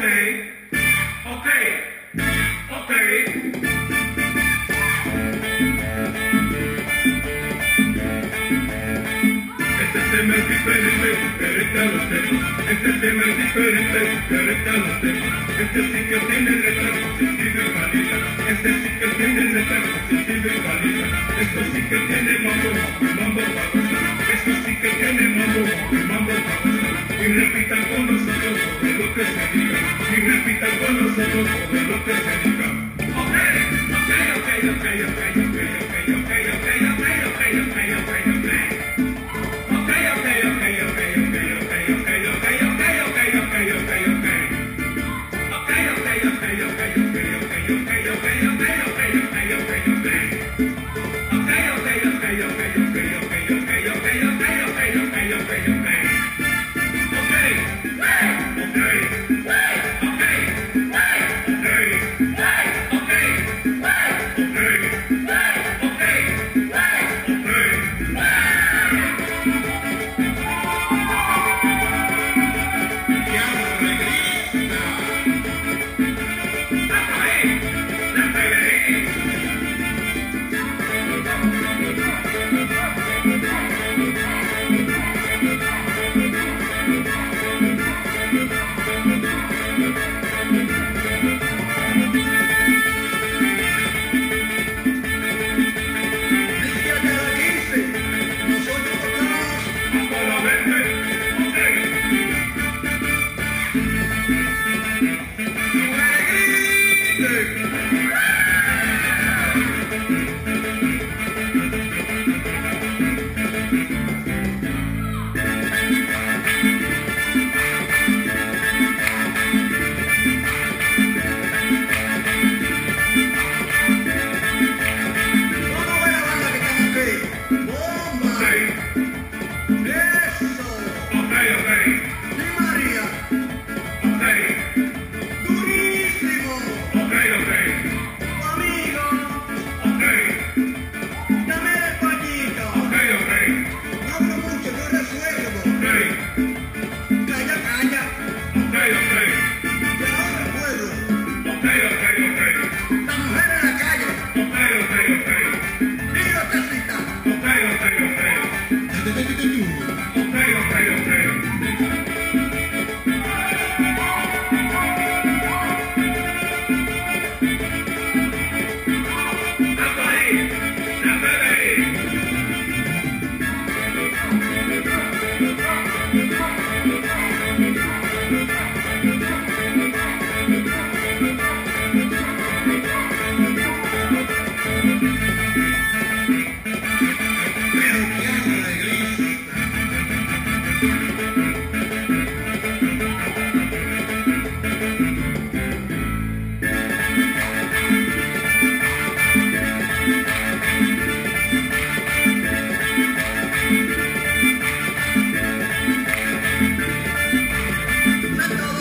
tema es diferente a los demás. Este tema es diferente a los demás. Este sí que tiene letra compositiva y válida. Este sí que tiene letra compositiva y válida. Esto sí que tiene mambo para gozar. Esto sí que tiene mambo para gozar. Y repitan con nosotros todo lo que se diga. Y repitan con nosotros todo lo que se diga.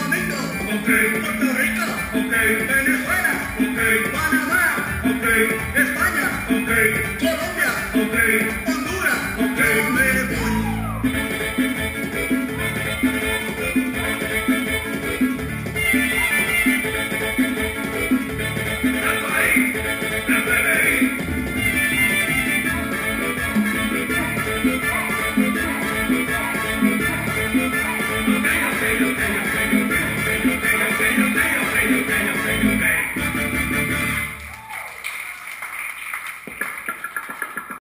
Puerto Rico, Venezuela, Panamá,